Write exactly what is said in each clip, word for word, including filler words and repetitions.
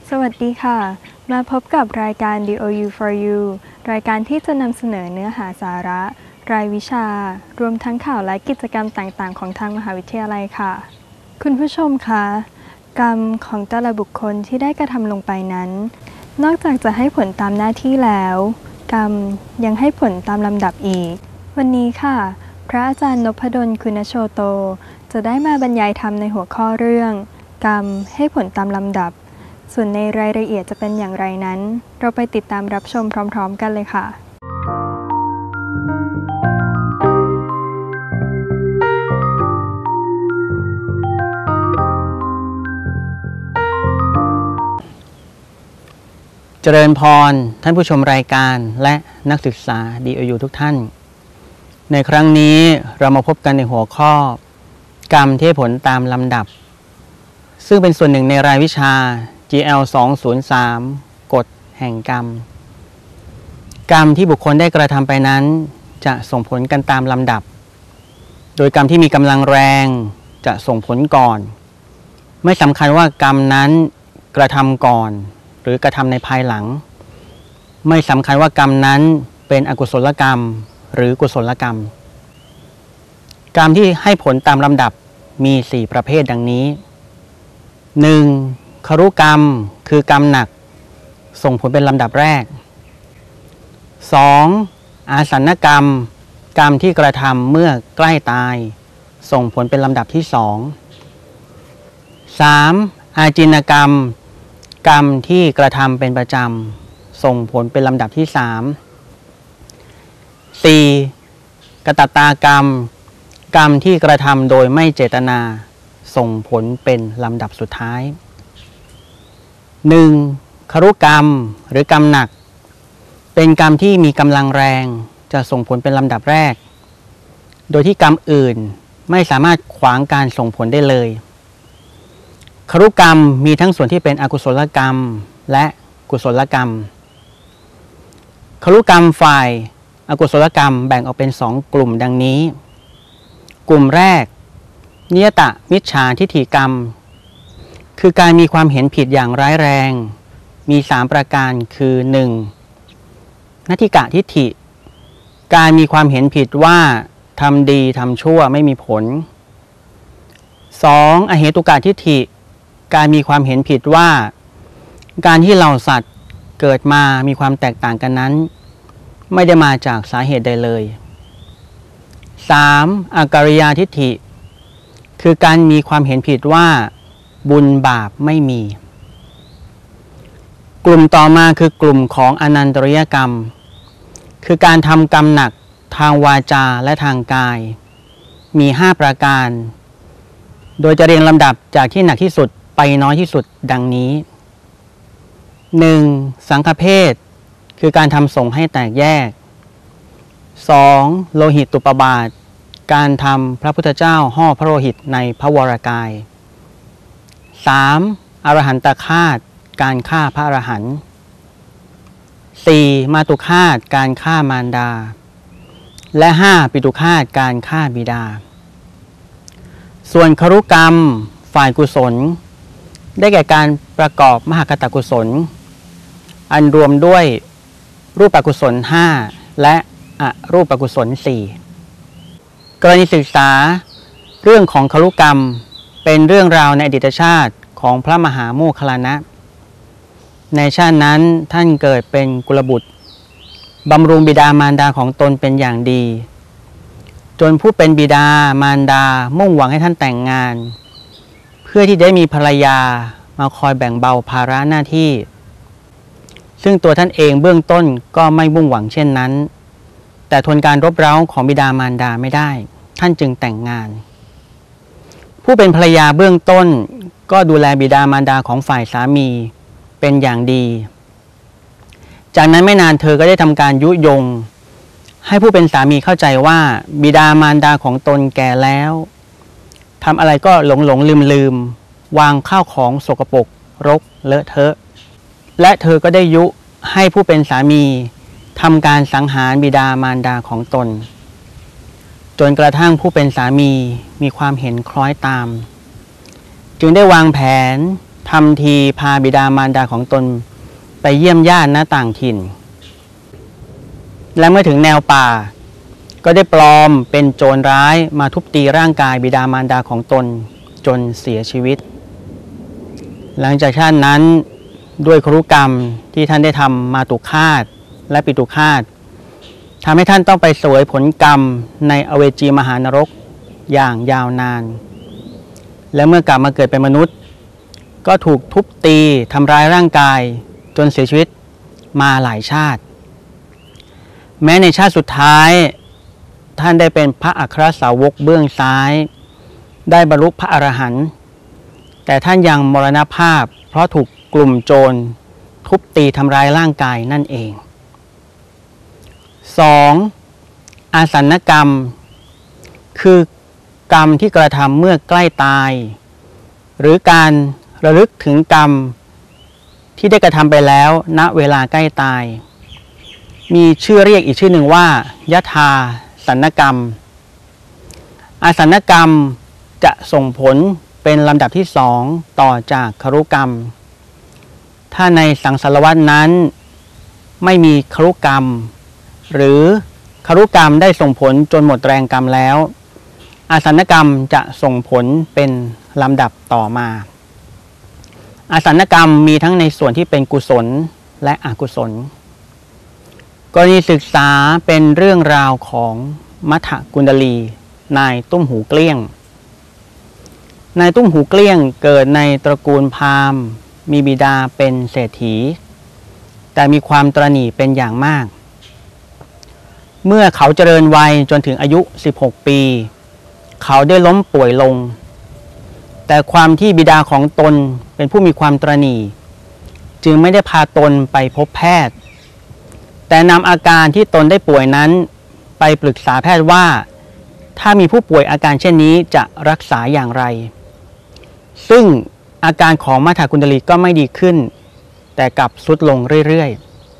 สวัสดีค่ะมาพบกับรายการ ดี โอ ยู for You รายการที่จะนำเสนอเนื้อหาสาระรายวิชารวมทั้งข่าวและกิจกรรมต่างๆของทางมหาวิทยาลัยค่ะคุณผู้ชมคะกรรมของแต่ละบุคคลที่ได้กระทำลงไปนั้นนอกจากจะให้ผลตามหน้าที่แล้วกรรมยังให้ผลตามลำดับอีกวันนี้ค่ะพระอาจารย์นพดลคุณโชโตจะได้มาบรรยายธรรมในหัวข้อเรื่องกรรมให้ผลตามลำดับส่วนในรายละเอียดจะเป็นอย่างไรนั้นเราไปติดตามรับชมพร้อมๆกันเลยค่ะเจริญพรท่านผู้ชมรายการและนักศึกษา ดี โอ ยู ทุกท่านในครั้งนี้เรามาพบกันในหัวข้อกรรมที่ผลตามลำดับซึ่งเป็นส่วนหนึ่งในรายวิชา จี แอล สองศูนย์สาม กฎแห่งกรรมกรรมที่บุคคลได้กระทำไปนั้นจะส่งผลกันตามลำดับโดยกรรมที่มีกำลังแรงจะส่งผลก่อนไม่สำคัญว่ากรรมนั้นกระทำก่อนหรือกระทำในภายหลังไม่สำคัญว่ากรรมนั้นเป็นอกุศลกรรมหรือกุศลกรรมกรรมที่ให้ผลตามลำดับมีสี่ประเภทดังนี้ หนึ่ง. ครุกรรมคือกรรมหนักส่งผลเป็นลำดับแรก สอง. อาสันกรรมกรรมที่กระทำเมื่อใกล้ตายส่งผลเป็นลำดับที่สอง สาม. อาจินกรรมกรรมที่กระทำเป็นประจำส่งผลเป็นลำดับที่สาม สี่. กตตากรรมกรรมที่กระทำโดยไม่เจตนาส่งผลเป็นลำดับสุดท้าย หนึ่ง. ครุกรรมหรือกรรมหนักเป็นกรรมที่มีกำลังแรงจะส่งผลเป็นลำดับแรกโดยที่กรรมอื่นไม่สามารถขวางการส่งผลได้เลยครุกรรมมีทั้งส่วนที่เป็นอกุศลกรรมและกุศลกรรมครุกรรมฝ่ายอกุศลกรรมแบ่งออกเป็นสองกลุ่มดังนี้กลุ่มแรกนิยตมิจฉาทิฏฐิกรรมคือการมีความเห็นผิดอย่างร้ายแรงมีสามประการคือ หนึ่ง. นัตถิกะทิฏฐิการมีความเห็นผิดว่าทำดีทำชั่วไม่มีผล สอง. อเหตุกะทิฏฐิการมีความเห็นผิดว่าการที่เราสัตว์เกิดมามีความแตกต่างกันนั้นไม่ได้มาจากสาเหตุใดเลย สาม. อกัลยาทิฏฐิคือการมีความเห็นผิดว่าบุญบาปไม่มีกลุ่มต่อมาคือกลุ่มของอนันตริยกรรมคือการทำกรรมหนักทางวาจาและทางกายมีห้าประการโดยจะเรียงลำดับจากที่หนักที่สุดไปน้อยที่สุดดังนี้ หนึ่ง. สังฆเพศคือการทำสงฆ์ให้แตกแยก สอง. โลหิตตุปบาทการทำพระพุทธเจ้าห่อพระโลหิตในพระวรกาย สาม. อรหันตฆาตการฆ่าพระอรหันต์ สี่. มาตุฆาตการฆ่ามารดาและห้า. ปิตุฆาตการฆ่าบิดาส่วนครุกรรมฝ่ายกุศลได้แก่การประกอบมหากตกุศลอันรวมด้วยรูปกุศลห้าและอรูปกุศลสี่กรณีศึกษาเรื่องของครุกรรมเป็นเรื่องราวในอดีตชาติของพระมหาโมคคัลลานะในชาตินั้นท่านเกิดเป็นกุลบุตรบำรุงบิดามารดาของตนเป็นอย่างดีจนผู้เป็นบิดามารดามุ่งหวังให้ท่านแต่งงานเพื่อที่ได้มีภรรยามาคอยแบ่งเบาภาระหน้าที่ซึ่งตัวท่านเองเบื้องต้นก็ไม่มุ่งหวังเช่นนั้นแต่ทนการรบเร้าของบิดามารดาไม่ได้ท่านจึงแต่งงานผู้เป็นภรรยาเบื้องต้นก็ดูแลบิดามารดาของฝ่ายสามีเป็นอย่างดีจากนั้นไม่นานเธอก็ได้ทำการยุยงให้ผู้เป็นสามีเข้าใจว่าบิดามารดาของตนแก่แล้วทำอะไรก็หลงหลงลืมลืมวางข้าวของสกปรกรกเลอะเทอะและเธอก็ได้ยุให้ผู้เป็นสามีทำการสังหารบิดามารดาของตนจนกระทั่งผู้เป็นสามีมีความเห็นคล้อยตามจึงได้วางแผนทำทีพาบิดามารดาของตนไปเยี่ยมญาติณต่างถิ่นและเมื่อถึงแนวป่าก็ได้ปลอมเป็นโจรร้ายมาทุบตีร่างกายบิดามารดาของตนจนเสียชีวิตหลังจากชาตินั้นด้วยครุกรรมที่ท่านได้ทำมาตุฆาตและปิตุฆาตทำให้ท่านต้องไปเสวยผลกรรมในอเวจีมหานรกอย่างยาวนานและเมื่อกลับมาเกิดเป็นมนุษย์ก็ถูกทุบตีทำร้ายร่างกายจนเสียชีวิตมาหลายชาติแม้ในชาติสุดท้ายท่านได้เป็นพระอัครสาวกเบื้องซ้ายได้บรรลุพระอรหันต์แต่ท่านยังมรณภาพเพราะถูกกลุ่มโจรทุบตีทำร้ายร่างกายนั่นเอง สอง. อาสันกรรมคือกรรมที่กระทำเมื่อใกล้ตายหรือการระลึกถึงกรรมที่ได้กระทำไปแล้วณเวลาใกล้ตายมีชื่อเรียกอีกชื่อหนึ่งว่ายถาสันกรรมอาสันกรรมจะส่งผลเป็นลำดับที่สองต่อจากครุกรรมถ้าในสังสารวัฏนั้นไม่มีครุกรรมหรือครุกรรมได้ส่งผลจนหมดแรงกรรมแล้วอาสันกรรมจะส่งผลเป็นลำดับต่อมาอาสันกรรมมีทั้งในส่วนที่เป็นกุศลและอกุศลกรณีศึกษาเป็นเรื่องราวของมัทธกุณฑลีนายตุ้มหูเกลี้ยงนายตุ้มหูเกลี้ยงเกิดในตระกูลพราหมณ์มีบิดาเป็นเศรษฐีแต่มีความตระหนี่เป็นอย่างมากเมื่อเขาเจริญวัยจนถึงอายุสิบหกปีเขาได้ล้มป่วยลงแต่ความที่บิดาของตนเป็นผู้มีความตระหนี่จึงไม่ได้พาตนไปพบแพทย์แต่นำอาการที่ตนได้ป่วยนั้นไปปรึกษาแพทย์ว่าถ้ามีผู้ป่วยอาการเช่นนี้จะรักษาอย่างไรซึ่งอาการของมัทธกุณฑลีก็ไม่ดีขึ้นแต่กลับทรุดลงเรื่อย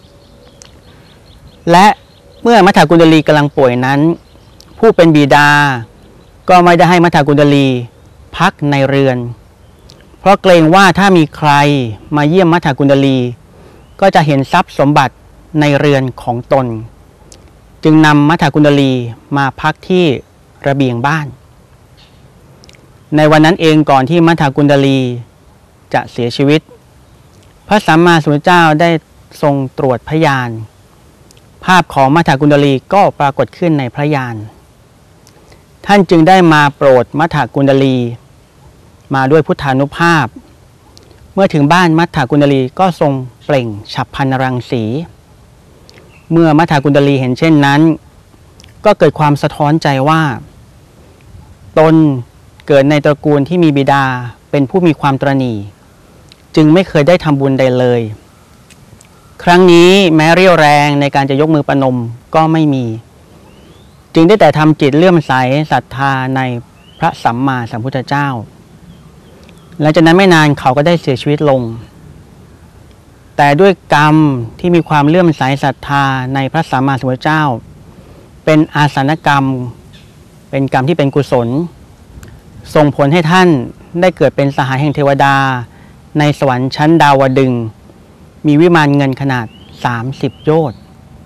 ๆและเมื่อมัทธกุณฑลีกำลังป่วยนั้นผู้เป็นบิดาก็ไม่ได้ให้มัทธกุณฑลีพักในเรือนเพราะเกรงว่าถ้ามีใครมาเยี่ยมมัทธกุณฑลีก็จะเห็นทรัพย์สมบัติในเรือนของตนจึงนำมัทธกุณฑลีมาพักที่ระเบียงบ้านในวันนั้นเองก่อนที่มัทธกุณฑลีจะเสียชีวิตพระสัมมาสัมพุทธเจ้าได้ทรงตรวจพยานภาพของมัทธกุณฑลีก็ปรากฏขึ้นในพระญาณท่านจึงได้มาโปรดมัทธกุณฑลีมาด้วยพุทธานุภาพเมื่อถึงบ้านมัทธกุณฑลีก็ทรงเปล่งฉัพพรรณรังสีเมื่อมัทธกุณฑลีเห็นเช่นนั้นก็เกิดความสะท้อนใจว่าตนเกิดในตระกูลที่มีบิดาเป็นผู้มีความตระหนี่จึงไม่เคยได้ทำบุญใดเลยครั้งนี้แม้เรี่ยวแรงในการจะยกมือประนมก็ไม่มีจึงได้แต่ทำจิตเลื่อมใสศรัทธาในพระสัมมาสัมพุทธเจ้าหลังจากนั้นไม่นานเขาก็ได้เสียชีวิตลงแต่ด้วยกรรมที่มีความเลื่อมใสศรัทธาในพระสัมมาสัมพุทธเจ้าเป็นอาสันกรรมเป็นกรรมที่เป็นกุศลส่งผลให้ท่านได้เกิดเป็นสหายแห่งเทวดาในสวรรค์ชั้นดาวดึงส์มีวิมานเงินขนาดสามสิบโยชน์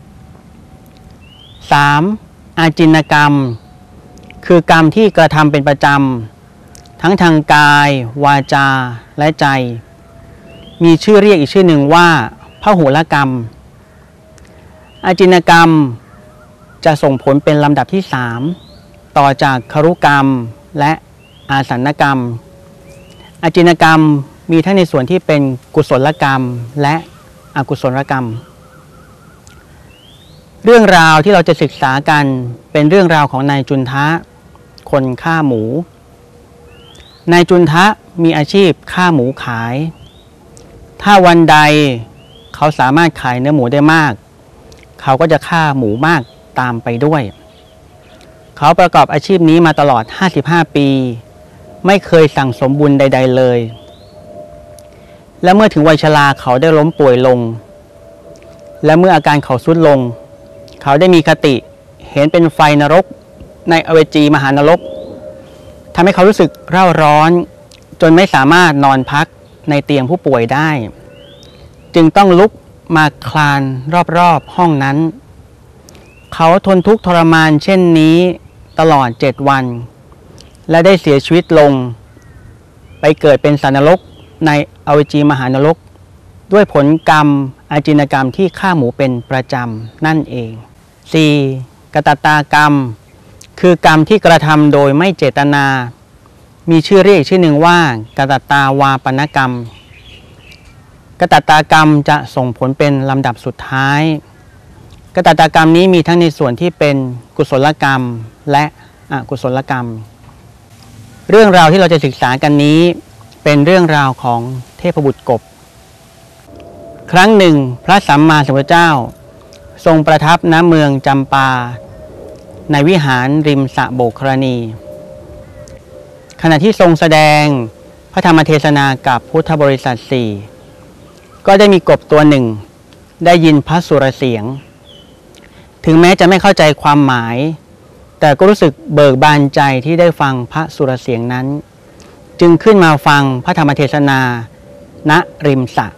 สาม. อาจินกรรมคือกรรมที่กระทำเป็นประจำทั้งทางกายวาจาและใจมีชื่อเรียกอีกชื่อหนึ่งว่าพหุลกรรมอาจินกรรมจะส่งผลเป็นลำดับที่สามต่อจากครุกรรมและอาสันกรรมอาจินกรรมมีทั้งในส่วนที่เป็นกุศลกรรมและอกุศลกรรมเรื่องราวที่เราจะศึกษากันเป็นเรื่องราวของนายจุนทะคนฆ่าหมูนายจุนทะมีอาชีพฆ่าหมูขายถ้าวันใดเขาสามารถขายเนื้อหมูได้มากเขาก็จะฆ่าหมูมากตามไปด้วยเขาประกอบอาชีพนี้มาตลอดห้าสิบห้าปีไม่เคยสั่งสมบุญใดๆเลยและเมื่อถึงวัยชราเขาได้ล้มป่วยลงและเมื่ออาการเขาทรุดลงเขาได้มีคติเห็นเป็นไฟนรกในอเวจีมหานรกทำให้เขารู้สึกเร่าร้อนจนไม่สามารถนอนพักในเตียงผู้ป่วยได้ จึงต้องลุกมาคลานรอบๆห้องนั้นเขาทนทุกข์ทรมานเช่นนี้ตลอดเจ็ดวัน และได้เสียชีวิตลงไปเกิดเป็นสัตว์นรกในอเวจีมหานรกด้วยผลกรรมอาจินกรรมที่ฆ่าหมูเป็นประจำนั่นเอง สี่. กตตากรรมคือกรรมที่กระทำโดยไม่เจตนามีชื่อเรียกชื่อหนึ่งว่ากตตาวาปนกรรมกตตากรรมจะส่งผลเป็นลำดับสุดท้ายกตตากรรมนี้มีทั้งในส่วนที่เป็นกุศลกรรมและอกุศลกรรมเรื่องราวที่เราจะศึกษากันนี้เป็นเรื่องราวของเทพบุตรกบครั้งหนึ่งพระสัมมาสัมพุทธเจ้าทรงประทับณเมืองจำปาในวิหารริมสระโบกครณีขณะที่ทรงแสดงพระธรรมเทศนากับพุทธบริษัทสี่ก็ได้มีกบตัวหนึ่งได้ยินพระสุรเสียงถึงแม้จะไม่เข้าใจความหมายแต่ก็รู้สึกเบิกบานใจที่ได้ฟังพระสุรเสียงนั้นจึงขึ้นมาฟังพระธรรมเทศนาณริมสระ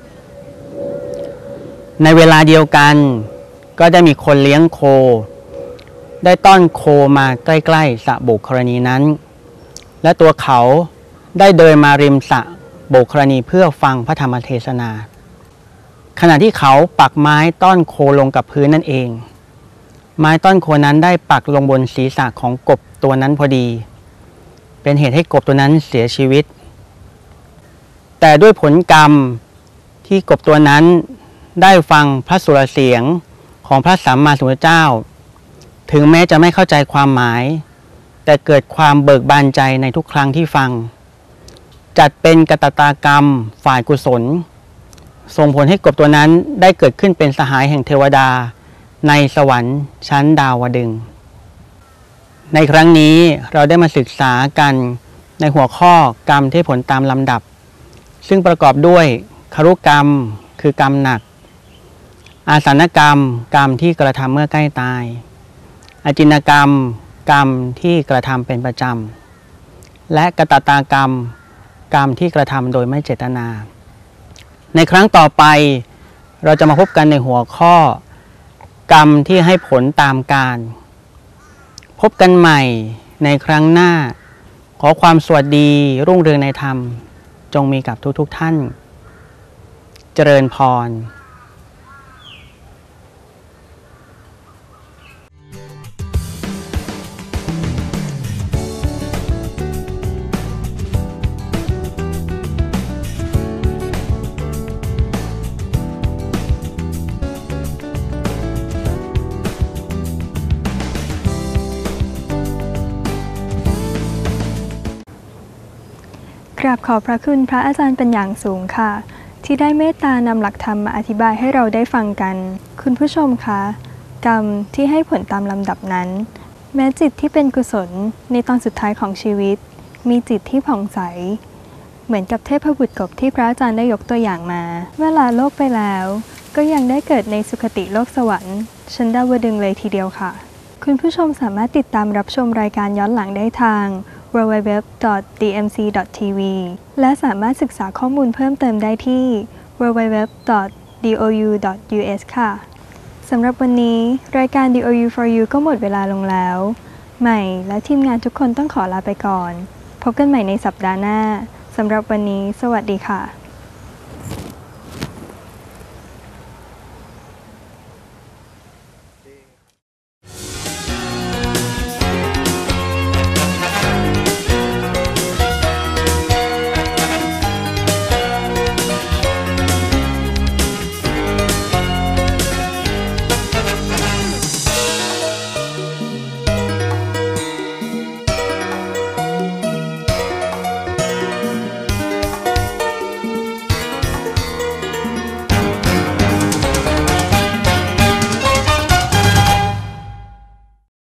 ในเวลาเดียวกันก็ได้มีคนเลี้ยงโคได้ต้อนโคมาใกล้ๆสระโบกครณีนั้นและตัวเขาได้เดินมาริมสระโบกครณีเพื่อฟังพระธรรมเทศนาขณะที่เขาปักไม้ต้อนโคลงกับพื้นนั่นเองไม้ต้อนโคนั้นได้ปักลงบนศีรษะของกบตัวนั้นพอดีเป็นเหตุให้กบตัวนั้นเสียชีวิตแต่ด้วยผลกรรมที่กบตัวนั้นได้ฟังพระสุรเสียงของพระสัมมาสัมพุทธเจ้าถึงแม้จะไม่เข้าใจความหมายแต่เกิดความเบิกบานใจในทุกครั้งที่ฟังจัดเป็นกตตากรรมฝ่ายกุศลส่งผลให้กบตัวนั้นได้เกิดขึ้นเป็นสหายแห่งเทวดาในสวรรค์ชั้นดาวดึงส์ในครั้งนี้เราได้มาศึกษากันในหัวข้อกรรมที่ผลตามลำดับซึ่งประกอบด้วยครุกรรมคือกรรมหนักอาสันกรรมกรรมที่กระทำเมื่อใกล้ตายอจินกรรมกรรมที่กระทำเป็นประจำและกตตากรรมกรรมที่กระทำโดยไม่เจตนาในครั้งต่อไปเราจะมาพบกันในหัวข้อกรรมที่ให้ผลตามกาลพบกันใหม่ในครั้งหน้าขอความสวัสดีรุ่งเรืองในธรรมจงมีกับทุกๆท่านเจริญพรกราบขอบพระคุณพระอาจารย์เป็นอย่างสูงค่ะที่ได้เมตตานำหลักธรรมมาอธิบายให้เราได้ฟังกันคุณผู้ชมคะกรรมที่ให้ผลตามลำดับนั้นแม้จิตที่เป็นกุศลในตอนสุดท้ายของชีวิตมีจิตที่ผ่องใสเหมือนกับเทพบุตรกบที่พระอาจารย์ได้ยกตัวอย่างมาเมื่อลาโลกไปแล้วก็ยังได้เกิดในสุคติโลกสวรรค์ชั้นดาวดึงส์เลยทีเดียวค่ะคุณผู้ชมสามารถติดตามรับชมรายการย้อนหลังได้ทางดับเบิลยู ดับเบิลยู ดับเบิลยู ดอท ดี เอ็ม ซี ดอท ที วี และสามารถศึกษาข้อมูลเพิ่มเติมได้ที่ ดับเบิลยู ดับเบิลยู ดับเบิลยู ดอท ดี โอ ยู ดอท ยู เอส ค่ะสำหรับวันนี้รายการ ดี โอ ยู for you ก็หมดเวลาลงแล้วใหม่และทีมงานทุกคนต้องขอลาไปก่อนพบกันใหม่ในสัปดาห์หน้าสำหรับวันนี้สวัสดีค่ะ